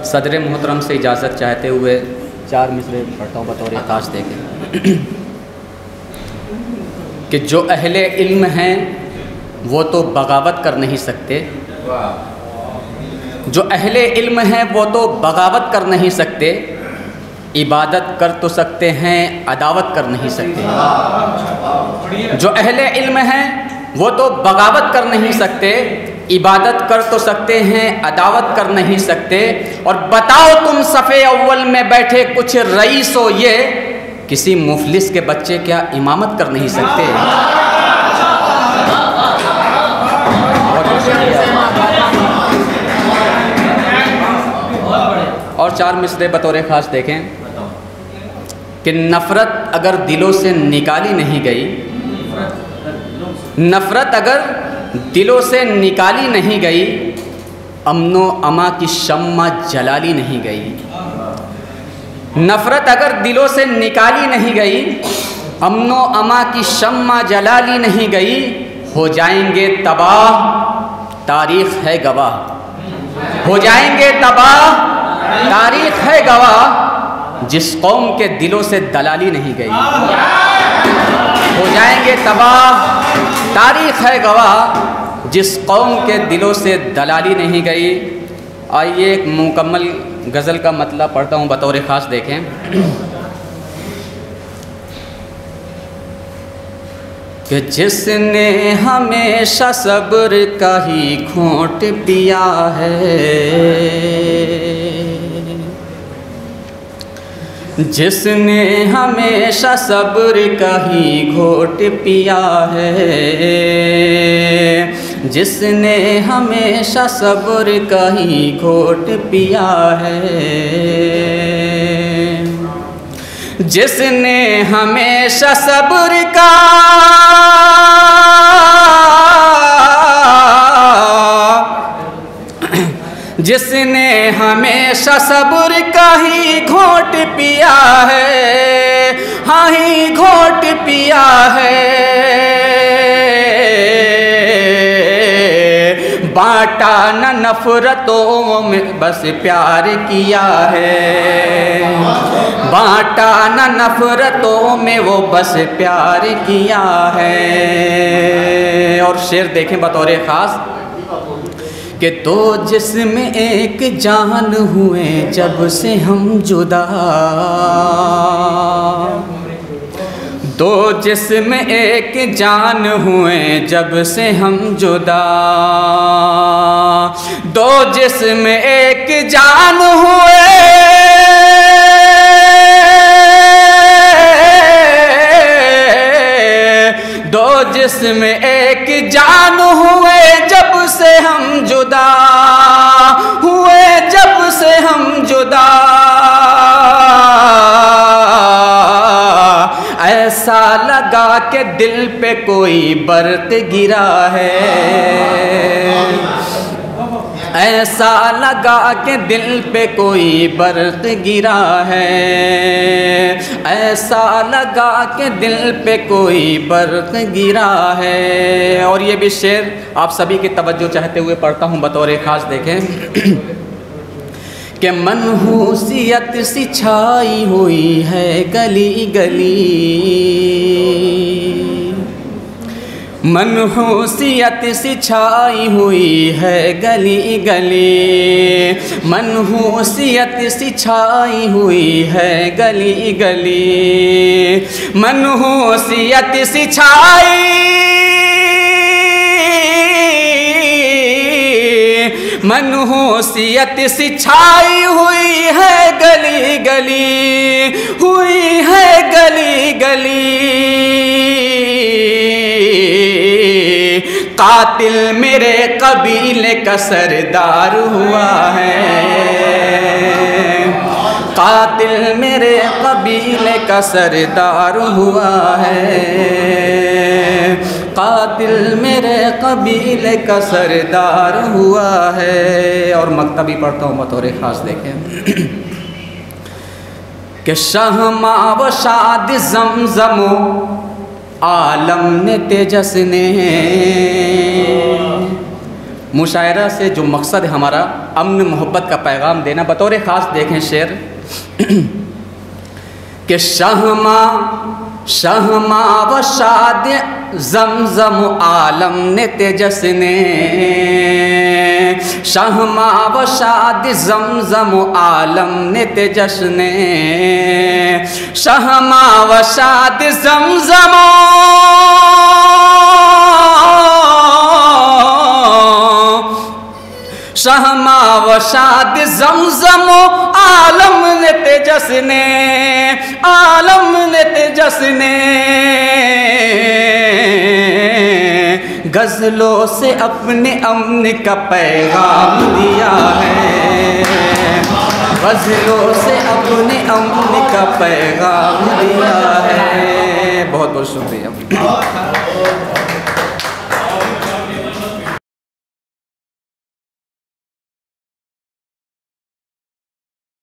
सदर मोहतरम से इजाज़त चाहते हुए 4 मिसरे पढ़ता हूँ बतौर खास देखें कि जो अहले इल्म हैं वो तो बगावत कर नहीं सकते, जो अहले इल्म हैं वो तो बगावत कर नहीं सकते, इबादत कर तो सकते हैं अदावत कर नहीं सकते। जो अहले इल्म हैं वो तो बगावत कर नहीं सकते, इबादत कर तो सकते हैं अदावत कर नहीं सकते। और बताओ तुम सफ़े अव्वल में बैठे कुछ रईस हो, ये किसी मुफलिस के बच्चे क्या इमामत कर नहीं सकते? और 4 मिसरे बतौर ख़ास देखें कि नफ़रत अगर दिलों से निकाली नहीं गई, नफ़रत अगर दिलों से निकाली नहीं गई, अमनो अमा की शम्मा जलाली नहीं गई। नफ़रत अगर दिलों से निकाली नहीं गई, अमनो अमा की शम्मा जलाली नहीं गई, हो जाएंगे तबाह तारीख़ है गवाह, हो जाएंगे तबाह तारीख़ है गवाह, जिस कौम के दिलों से दलाली नहीं गई। हो जाएंगे तबाह तारीख़ है गवाह, जिस कौम के दिलों से दलाली नहीं गई। आइए एक मुकम्मल गज़ल का मतलब पढ़ता हूँ बतौर ख़ास देखें कि जिसने हमेशा सब्र का ही घोंट पिया है, जिसने हमेशा सब्र का ही घोंट पिया है, जिसने हमेशा सब्र का ही घोंट पिया है, जिसने हमेशा सब्र का जिसने हमेशा सब्र का ही घोंट पिया है, हाँ ही घोंट पिया है, बांटा न नफरतों में बस प्यार किया है, बांटा न नफरतों में वो बस प्यार किया है। और शेर देखें बतौर ख़ास कि दो जिस्म एक जान हुए जब से हम जुदा, दो जिस्म एक जान हुए जब से हम जुदा, दो जिस्म एक जान हुए, दो जिस्म एक जान हुए जब से हम जुदा हुए, जब से हम जुदा, ऐसा लगा कि दिल पे कोई बर्त गिरा है, ऐसा लगा कि दिल पे कोई बर्त गिरा है, ऐसा लगा कि दिल पे कोई बर्त गिरा है। और ये भी शेर आप सभी की तवज्जो चाहते हुए पढ़ता हूँ बतौर ख़ास देखें कि मनहूसियत सी छाई हुई है गली गली, मनहूसियत सी छाई हुई है गली गली, मनहूसियत सी छाई हुई है गली गली, मनहूसियत सी छाई, मनहूसियत सी छाई हुई है गली गली, हुई है गली गली, कातिल मेरे कबीले का सरदार हुआ है, कातिल मेरे कबीले का सरदार हुआ है, कातिल मेरे कबीले का सरदार हुआ है। और मकतबी पढ़ता हूँ बतौर ख़ास देखें कि शहमा व शाद ज़मज़मो आलम ने तेजस ने, मुशायरा से जो मकसद है हमारा अमन मोहब्बत का पैगाम देना। बतौर ख़ास देखें शेर कि शहमा शहमा व शाद ज़मज़म आलम ने तेजस ने, शहमा व शाद ज़मज़म आलम ने तेजस ने, शहमा व शाद ज़मज़म शहमा व शाद ज़मज़म आलम ने तेजस ने, आलम ने तेजस ने, गज़लों से अपने अमन का पैगाम दिया है, गज़लों से अपने अमन का पैगाम दिया है। बहुत बहुत शुक्रिया।